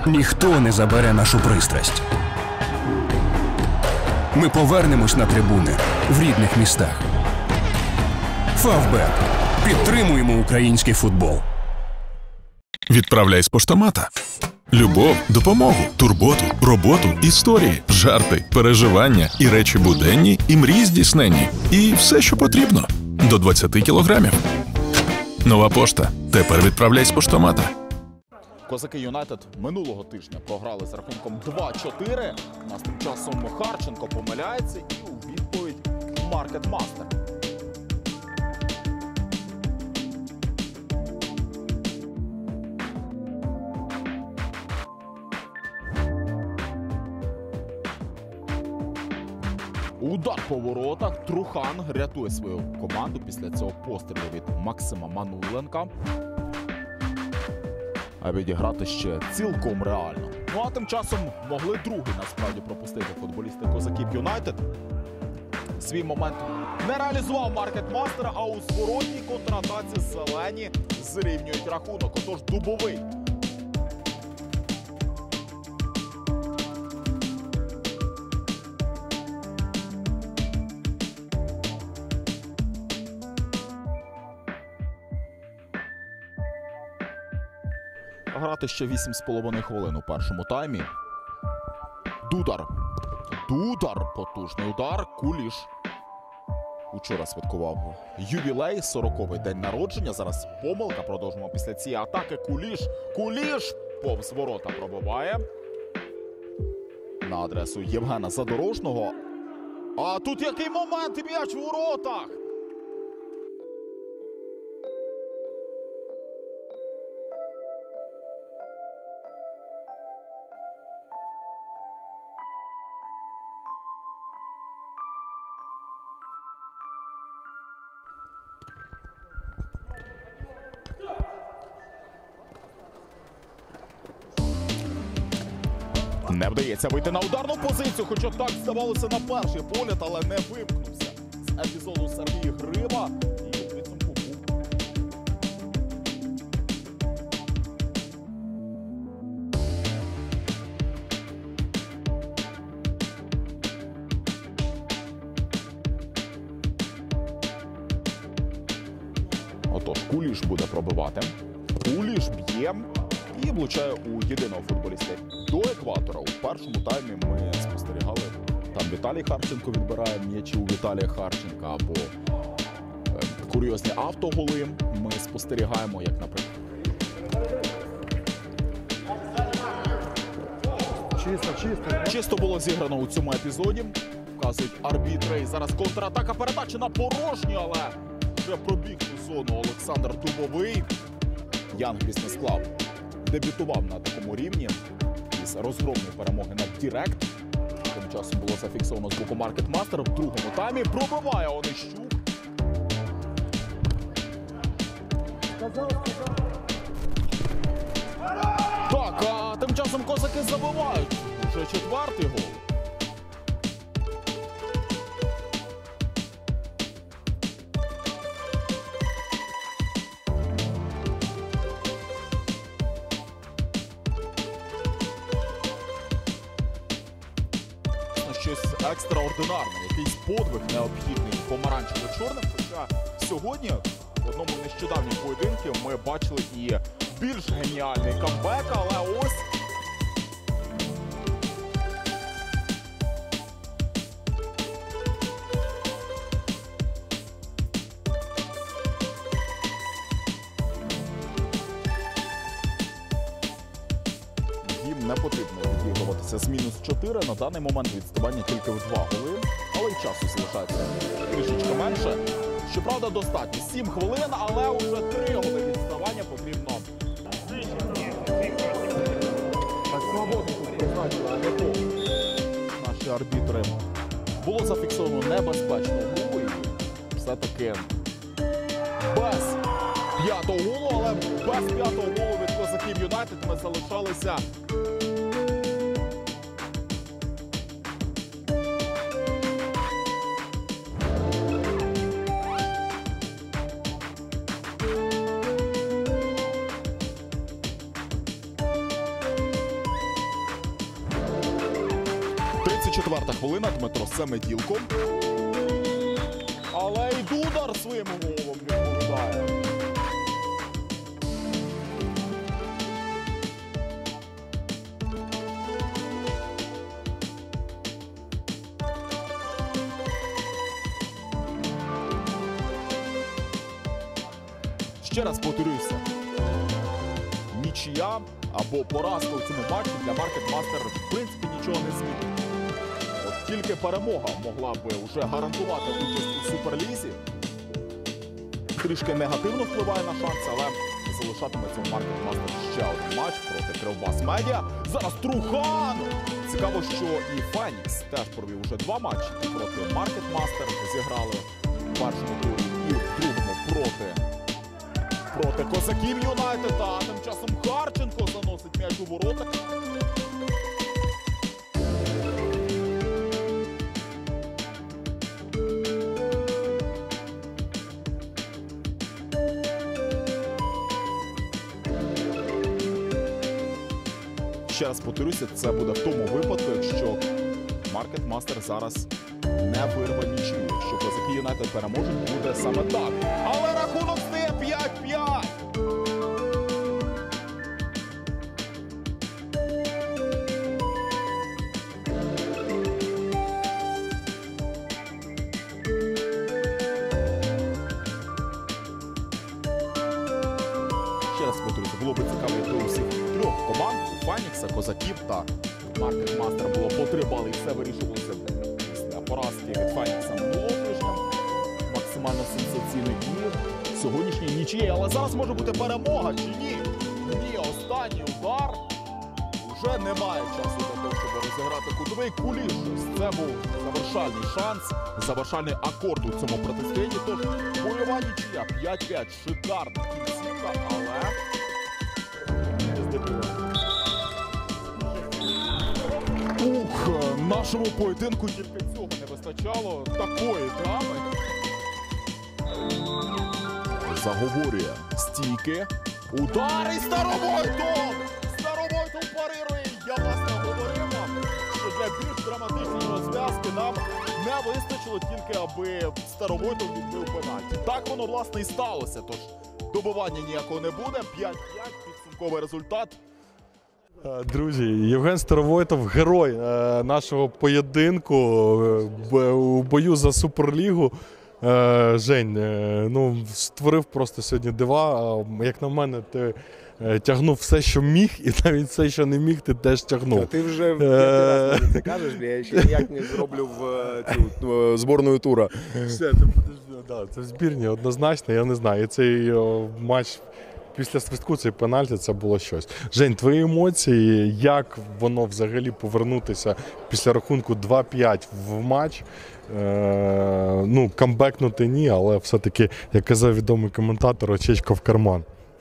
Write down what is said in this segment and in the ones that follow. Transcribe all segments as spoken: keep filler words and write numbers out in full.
Ніхто не забере нашу пристрасть. Ми повернемось на трибуни в рідних містах. Фавбет. Підтримуємо український футбол. Відправляй з поштомата. Любов, допомогу, турботу, роботу, історії, жарти, переживання і речі буденні, і мрії здійсненні. І все, що потрібно. До двадцяти кілограмів. Нова пошта. Тепер відправляй з поштомата. Козаки Юнайтед минулого тижня програли з рахунком два-чотири. У нас тим часом Харченко помиляється і у відповідь Маркетмастер. Удар по воротах. Трухан рятує свою команду після цього пострілу від Максима Мануленка. А відіграти ще цілком реально. Ну а тим часом могли другий насправді пропустити футболісти Козаків Юнайтед. Свій момент не реалізував Маркетмастер, а у зворотній контратаці зелені зрівнюють рахунок. Отож Дубовий. Грати ще вісім з половиною хвилин у першому таймі. Дудар. Дудар. Потужний удар. Куліш. Учора святкував ювілей, сороковий день народження. Зараз помилка. Продовжуємо після цієї атаки. Куліш. Куліш. Повз ворота пробиває. На адресу Євгена Задорожного. А тут який момент, і м'яч в воротах. Не вдається вийти на ударну позицію, хоча так здавалося на перший погляд, але не вимкнувся з епізоду Сергія Гриба. І у підсумку був. Отож, Куліш буде пробивати. Куліш б'є. І влучає у єдиного футболіста до екватора. У першому таймі ми спостерігали, там Віталій Харченко відбирає м'ячі у Віталія Харченка, або е, курйозні автоголи ми спостерігаємо, як, наприклад. Чисто, чисто. Чисто було зіграно у цьому епізоді, вказують арбітри. І зараз контратака, передача на порожню, але вже пробіг у зону Олександр Дубовий. Янг Бізнес-Клаб дебютував на такому рівні із розгромної перемоги над Дірект. Тим часом було зафіксовано з боку Маркетмастера. В другому таймі пробиває Онищук. Так, а тим часом козаки забивають. Уже четвертий гол. Щось екстраординарне, якийсь подвиг необхідний помаранчево-чорним. Хоча сьогодні в одному з нещодавніх поєдинків ми бачили і більш геніальний камбек, але ось їм не потрібно відігруватися з мінус чотири. На даний момент відставання тільки в два голи, але й часу залишається трішечки менше. Щоправда, достатньо. сім хвилин, але вже три голи відставання потрібно. Так, свободу тут призначили, а не то. Наші арбітри. Було зафіксовано небезпечну гру і все-таки без п'ятого голу, але без п'ятого голу від Козаків Юнайтед ми залишалися. четверта хвилина. Дмитро Семеділко. Але й Дудар своїм головом відповідає. Ще раз повторюся. Нічия або поразка у цьому матчі для Маркетмастер в принципі нічого не змінить. От тільки перемога могла би вже гарантувати участь у Суперлізі. Трішки негативно впливає на шанси, але залишатиметься у Маркетмастер ще один матч проти Кривбас Медіа. Зараз Трухан! Цікаво, що і Фенікс теж провів уже два матчі проти Маркетмастер. Зіграли в першому турі і в другому проти проти Козаків Юнайтед, а тим часом Харченко заносить м'яч у ворота. Ще раз повторюся, це буде в тому випадку, якщо Маркетмастер зараз не вирве нічию. Якщо Козаки Юнайтед переможуть, буде саме так. Але рахунок стає п'ять п'ять. Ще раз повторюся, було б цікаво, якби у всіх трьох команд, у Фенікса, Козаків та Маркетмастер було по три бали і все вирішувалося після поразки від Фенікса минулого тижня. Максимально сенсаційний бій. Сьогоднішній нічиєї, але зараз може бути перемога, чи ні? Ні, останній удар. Вже немає часу для того, щоб розіграти кутовий. Куліш. Це був завершальний шанс, завершальний акорд у цьому протистоянні. Тож бойова нічия п'ять п'ять. Шикарна кінцівка, але не здобула. Ух, нашому поєдинку тільки цього не вистачало. Такої драми. Заговорює стійки. Удар і Старовойтов! Старовойтов парирує. Я власне говорив вам, що для більш драматичної розв'язки нам не вистачило тільки, аби Старовойтов відбив пенальті. Так воно, власне, і сталося. Тож добивання ніякого не буде. п'ять п'ять, підсумковий результат. Друзі, Євген Старовойтов – герой нашого поєдинку у бою за Суперлігу. Жень, ну, створив просто сьогодні дива. Як на мене, ти тягнув все, що міг, і навіть все, що не міг, ти теж тягнув. А ти вже в п'ятий раз мені це кажеш, я ще ніяк не зроблю в цю зборну тура. Все, ти будеш, да, це в збірні однозначно, я не знаю. І цей о, матч після свистку, цей пенальті, це було щось. Жень, твої емоції, як воно взагалі повернутися після рахунку два п'ять в матч? Е, ну, камбекнути ні, але все-таки, як казав відомий коментатор, очечка в карман.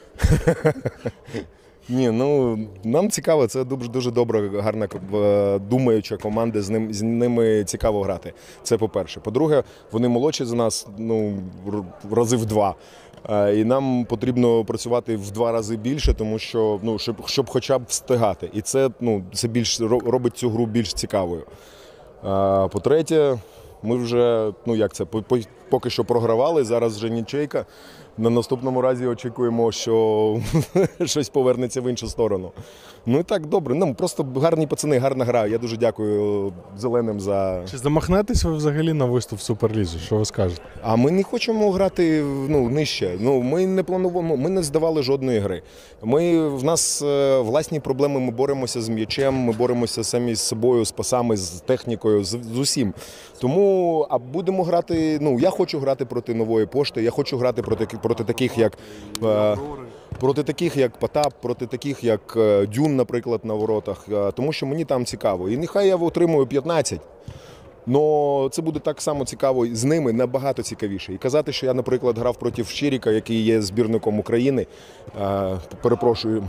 Ні, ну, нам цікаво, це дуже, дуже добра, гарна, думаюча команда, з, ним, з ними цікаво грати. Це по-перше. По-друге, вони молодші за нас, ну, рази в два. І нам потрібно працювати в два рази більше, тому що, ну, щоб, щоб хоча б встигати. І це, ну, це більш, робить цю гру більш цікавою. По-третє, ми вже, ну як це, поки що програвали, зараз вже нічийка. На наступному разі очікуємо, що щось повернеться в іншу сторону. Ну і так, добре. Ну, просто гарні пацани, гарна гра. Я дуже дякую зеленим за... Чи замахнетесь ви взагалі на виступ в Суперлізі? Що ви скажете? А ми не хочемо грати, ну, нижче. Ну, ми не планували, ми не здавали жодної гри. Ми, в нас власні проблеми, ми боремося з м'ячем, ми боремося самі з собою, з пасами, з технікою, з, з усім. Тому, а будемо грати, ну, я хочу грати проти Нової пошти, я хочу грати проти, проти таких, як... Е, проти таких, як Потап, проти таких, як Дюн, наприклад, на воротах, тому що мені там цікаво. І нехай я отримую п'ятнадцять, але це буде так само цікаво, з ними набагато цікавіше. І казати, що я, наприклад, грав проти Щиріка, який є збірником України, перепрошую,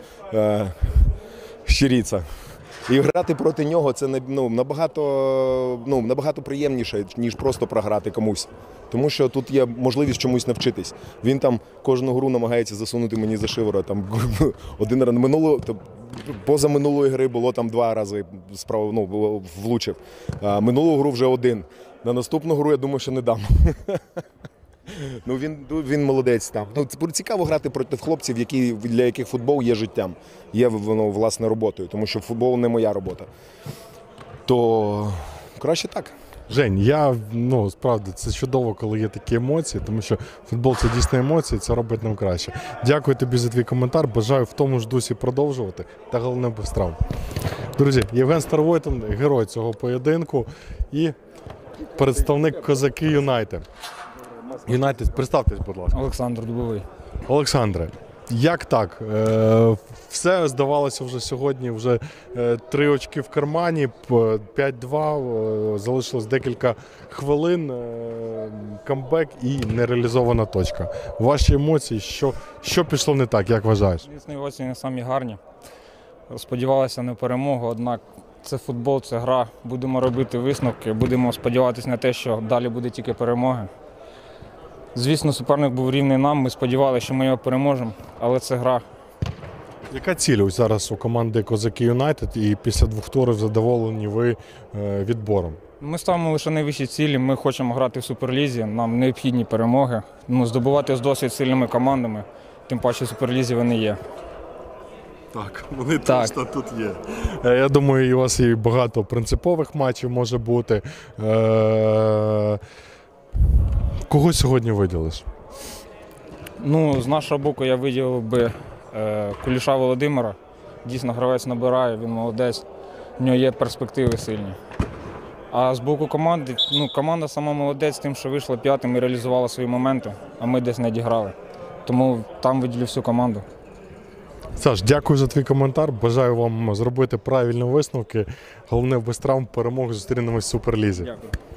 Щиріця. І грати проти нього – це, ну, набагато, ну, набагато приємніше, ніж просто програти комусь. Тому що тут є можливість чомусь навчитись. Він там кожну гру намагається засунути мені за шиворот. Там один раз минуло, поза минулої гри було там два рази справа, ну, було- влучив. А минулу гру вже один. На наступну гру, я думаю, що не дам. Ну, він, ну, він молодець там. Ну, це цікаво грати проти хлопців, які, для яких футбол є життям, є воно, власне, роботою, тому що футбол не моя робота. То краще так. Жень, я, ну, справді, це чудово, коли є такі емоції, тому що футбол – це дійсно емоції, це робить нам краще. Дякую тобі за твій коментар, бажаю в тому ж дусі продовжувати, та головне без травм. Друзі, Євген Старовойтен, герой цього поєдинку і представник Козаки Юнайтед. Юнайтед, представтесь, будь ласка. Олександр Дубовий. Олександре, як так? Е, все здавалося вже сьогодні, вже е, три очки в кармані, п- п'ять-два, е, залишилось декілька хвилин, е, камбек і нереалізована точка. Ваші емоції, що, що пішло не так, як вважаєш? Звісно, емоції не самі гарні. Сподівалися на перемогу, однак це футбол, це гра. Будемо робити висновки, будемо сподіватися на те, що далі буде тільки перемоги. Звісно, суперник був рівний нам, ми сподівалися, що ми його переможемо, але це гра. Яка ціль ось зараз у команди Козаки Юнайтед і після двох турів задоволені ви е, відбором? Ми ставимо лише найвищі цілі, ми хочемо грати в Суперлізі, нам необхідні перемоги, ну, здобувати з досить сильними командами, тим паче в Суперлізі вони є. Так, вони Так. точно тут є. Е, Я думаю, у вас і багато принципових матчів може бути. Е, Кого сьогодні виділиш? Ну, з нашого боку я виділив би е, Куліша Володимира. Дійсно, гравець набирає, він молодець, в нього є перспективи сильні. А з боку команди, ну, команда сама молодець тим, що вийшла п'ятим і реалізувала свої моменти, а ми десь не діграли. Тому там виділю всю команду. Саш, дякую за твій коментар. Бажаю вам зробити правильні висновки. Головне, без травм перемоги зустрінемось в Суперлізі. Дякую.